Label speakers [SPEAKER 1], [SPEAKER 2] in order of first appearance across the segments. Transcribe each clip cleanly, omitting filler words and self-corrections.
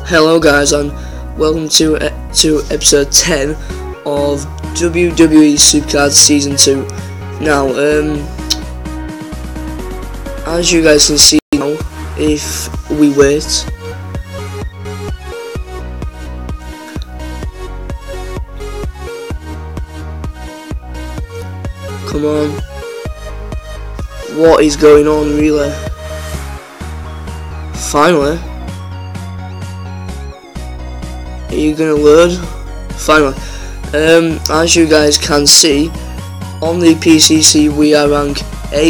[SPEAKER 1] Hello guys, and welcome to episode 10 of WWE Supercard Season 2. Now, as you guys can see now, if we wait, come on, what is going on really? Finally. Are you gonna load? Finally. As you guys can see, on the PCC we are ranked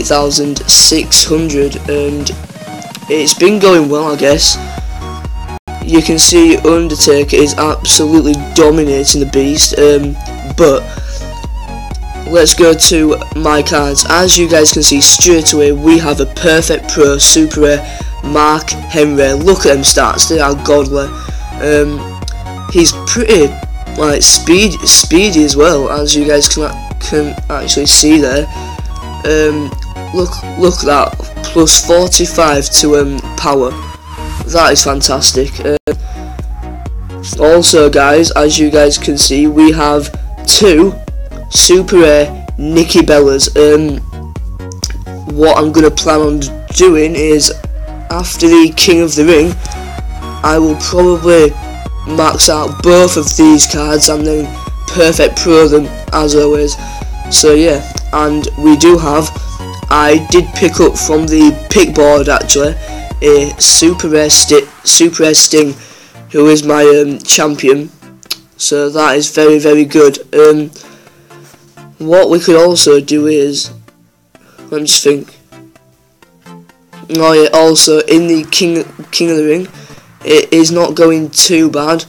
[SPEAKER 1] 8,600 and it's been going well, I guess. You can see Undertaker is absolutely dominating the beast, but let's go to my cards. As you guys can see straight away, we have a perfect pro super rare Mark Henry. Look at them stats, they are godly. He's pretty like speedy as well, as you guys can actually see there. Look at that, plus 45 to power. That is fantastic. Also guys, as you guys can see, we have two super rare Nikki Bellas. What I'm gonna plan on doing is, after the King of the Ring, I will probably max out both of these cards and then perfect pro them as always. So yeah, and we do have, I did pick up from the pick board actually a super rare Sting, who is my champion, so that is very good. What we could also do is, let me just think. Oh yeah, also in the King of the Ring, it is not going too bad.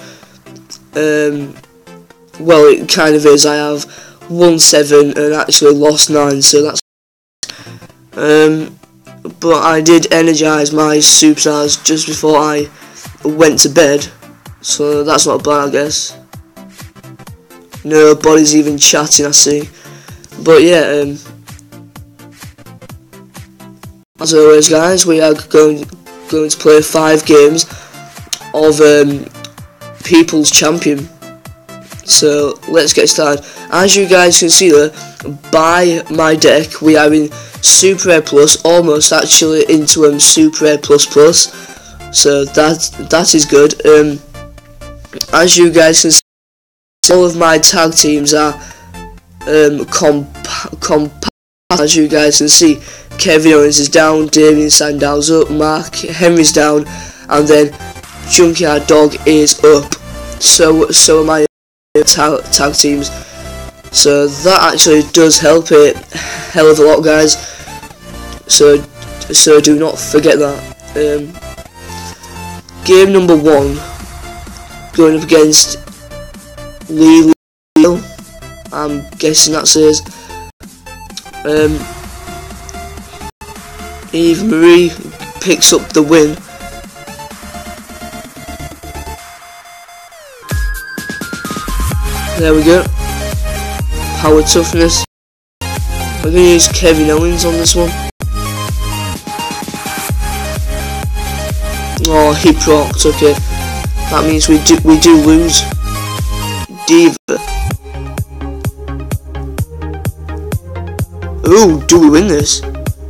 [SPEAKER 1] Well, it kind of is. I have won 7 and actually lost 9, so that's. But I did energise my superstars just before I went to bed, so that's not bad, I guess. Nobody's even chatting, I see. But yeah, as always, guys, we are going to play 5 games of People's Champion. So let's get started. As you guys can see there, by my deck, we are in Super Rare Plus, almost actually into Super Rare Plus Plus. So that is good. As you guys can see, all of my tag teams are compact. As you guys can see, Kevin Owens is down, Damien Sandow's up, Mark Henry's down, and then Junkyard Dog is up. So are my tag teams. So that actually does help it hell of a lot, guys. So do not forget that. Game number 1, going up against Lee. I'm guessing that says. Eve Marie picks up the win. There we go. Power toughness. We're going to use Kevin Owens on this one. Oh, he procced. Okay, that means we do lose. Diva. Ooh, do we win this?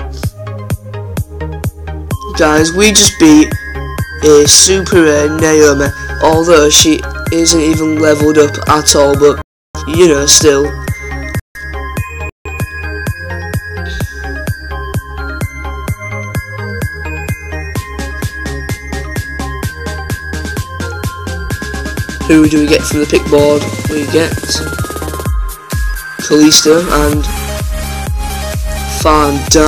[SPEAKER 1] Guys, we just beat a super rare Naomi, although she isn't even leveled up at all, but you know, still. Who do we get from the pick board? We get Kalisto and Fandango.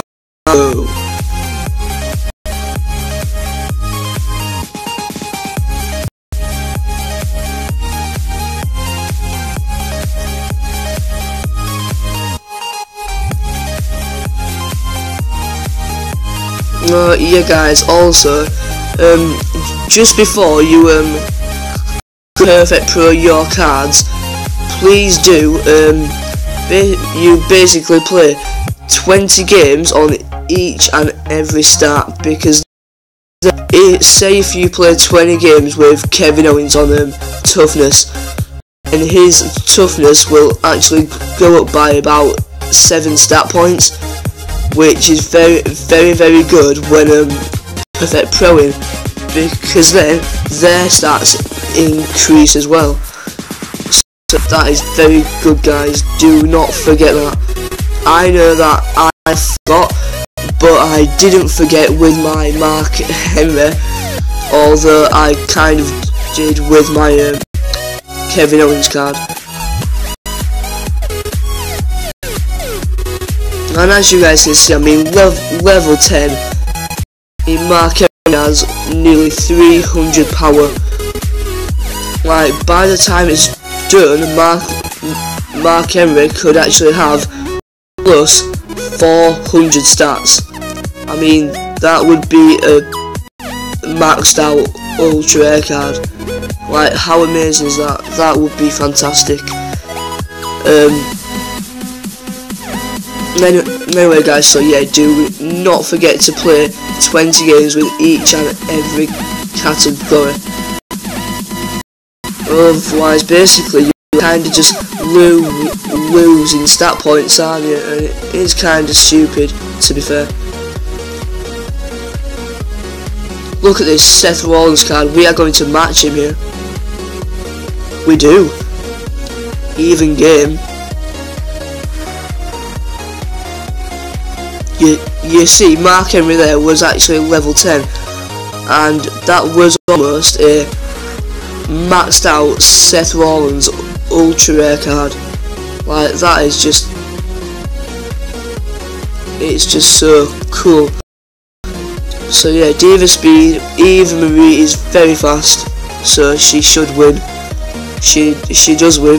[SPEAKER 1] Yeah guys, also just before you perfect pro your cards, please do you basically play 20 games on each and every start, because say if you play 20 games with Kevin Owens on toughness, and his toughness will actually go up by about 7 stat points, which is very good when perfect proing, because then their stats increase as well. So that is very good, guys. Do not forget that. I know that I forgot, but I didn't forget with my Mark Henry, although I kind of did with my Kevin Owens card. And as you guys can see, I mean, level 10, Mark Henry has nearly 300 power. Like, by the time it's done, Mark Henry could actually have plus 400 stats. I mean, that would be a maxed out ultra rare card. Like, how amazing is that? That would be fantastic. Anyway guys, so yeah, do not forget to play 20 games with each and every category. Otherwise, basically, you kind of just losing stat points, aren't you? And it is kind of stupid, to be fair. Look at this Seth Rollins card. We are going to match him here. We do. Even game. You see, Mark Henry there was actually level 10, and that was almost a maxed out Seth Rollins ultra rare card. Like, that is just, it's just so cool. So yeah, Diva Speed, Eva Marie is very fast, so she should win. She does win.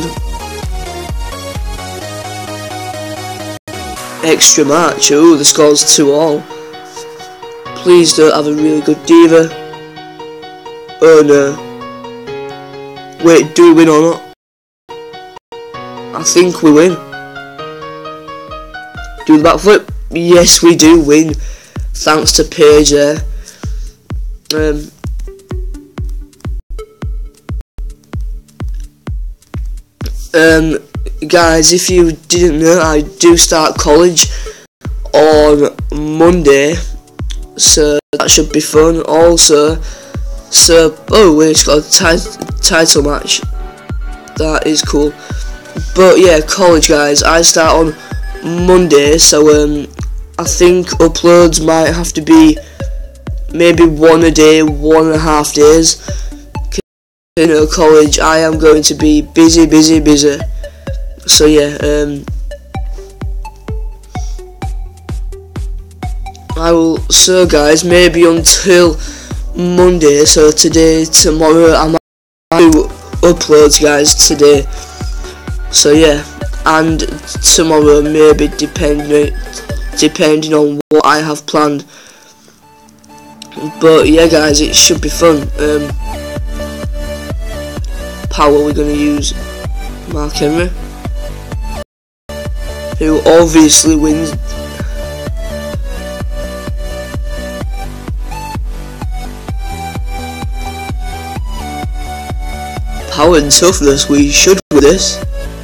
[SPEAKER 1] Extra match. Oh, the score's 2-all. Please don't have a really good Diva. Oh no. Wait, do we win or not? I think we win. Do the backflip. Yes, we do win. Thanks to Paige there. Guys, if you didn't know, I do start college on Monday, so that should be fun. Also, oh, we've got a title match. That is cool. But yeah, college, guys, I start on Monday, so I think uploads might have to be maybe 1 a day, 1.5 days. You know, college, I am going to be busy. So yeah, I will. So guys, maybe until Monday. So today, tomorrow, I might do uploads, guys, today. So yeah, and tomorrow maybe depending on what I have planned. But yeah, guys, it should be fun. Power we're gonna use Mark Henry, who obviously wins. Power and toughness, we should win this.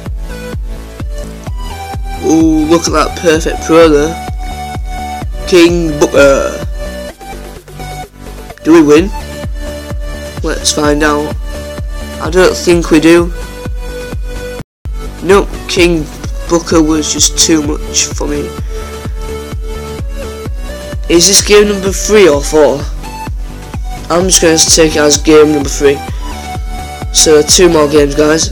[SPEAKER 1] Ooh, look at that perfect pro there. King Booker. Do we win? Let's find out. I don't think we do. Nope, King Booker was just too much for me. Is this game number 3 or 4? I'm just going to take it as game number 3. So 2 more games, guys.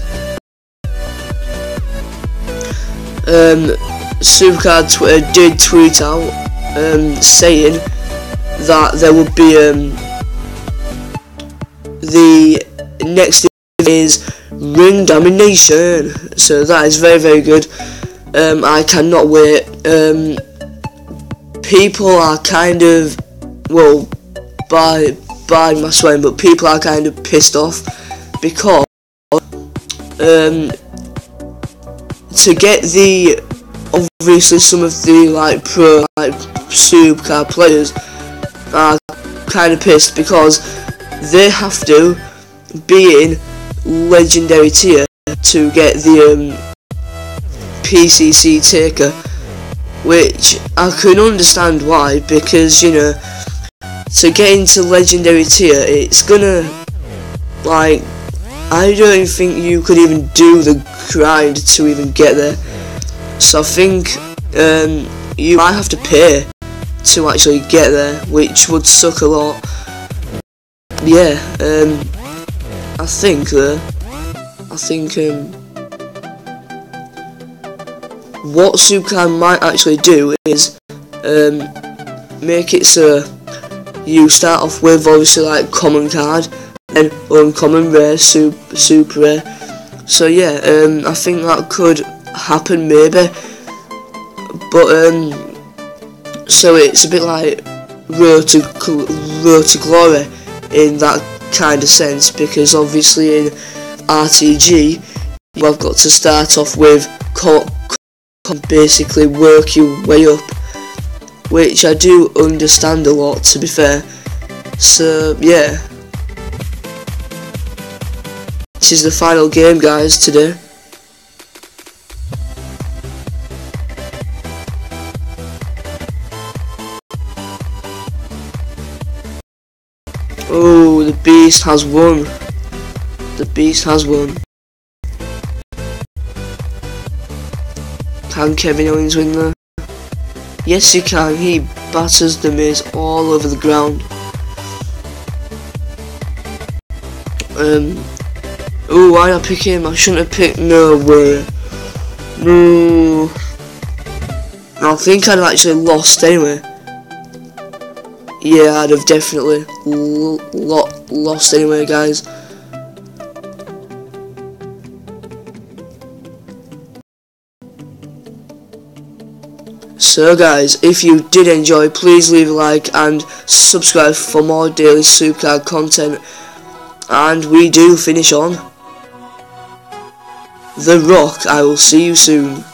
[SPEAKER 1] Supercard Twitter did tweet out saying that there would be the next is ring domination, so that is very good. I cannot wait. People are kind of, well, by my swearing, but people are kind of pissed off because to get the, obviously some of the pro supercard players are kind of pissed because they have to be in legendary tier to get the PCC taker, which I can understand why, because you know, to get into legendary tier, it's gonna, like, I don't think you could even do the grind to even get there. So I think you might have to pay to actually get there, which would suck a lot. Yeah, I think what supercard might actually do is make it so you start off with obviously like common card, and uncommon, rare, super rare. So yeah, I think that could happen maybe, but so it's a bit like road to glory in that kind of sense, because obviously in RTG you have got to start off with basically work your way up, which I do understand a lot, to be fair. So yeah, this is the final game, guys, today. Oh, the beast has won. The beast has won. Can Kevin Owens win there? Yes, he can. He batters the Miz all over the ground. Oh, why did I pick him? I shouldn't have picked. No way. No. I think I'd have actually lost anyway. Yeah, I'd have definitely lost anyway, guys. So guys, if you did enjoy, please leave a like and subscribe for more daily supercard content. And we do finish on The Rock. I will see you soon.